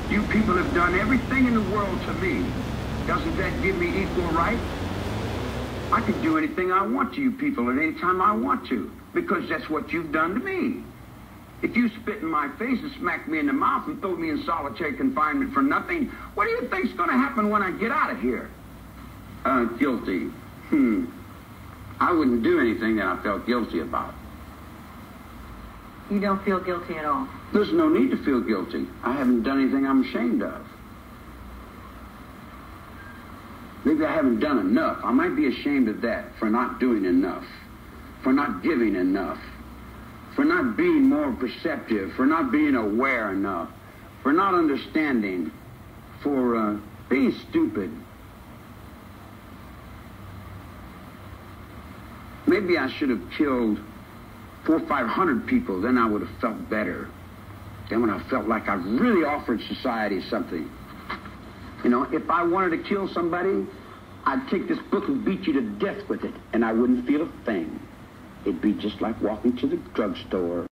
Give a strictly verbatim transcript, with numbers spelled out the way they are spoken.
You people have done everything in the world to me. Doesn't that give me equal right? I can do anything I want to you people at any time I want to, because that's what you've done to me. If you spit in my face and smack me in the mouth and throw me in solitary confinement for nothing, what do you think's going to happen when I get out of here? Uh, guilty. Hmm. I wouldn't do anything that I felt guilty about. You don't feel guilty at all? There's no need to feel guilty. I haven't done anything I'm ashamed of. Maybe I haven't done enough. I might be ashamed of that, for not doing enough, for not giving enough, for not being more perceptive, for not being aware enough, for not understanding, for uh, being stupid. Maybe I should have killed four or five hundred people, then I would have felt better. Then when I felt like I really offered society something. You know, if I wanted to kill somebody, I'd take this book and beat you to death with it, and I wouldn't feel a thing. It'd be just like walking to the drugstore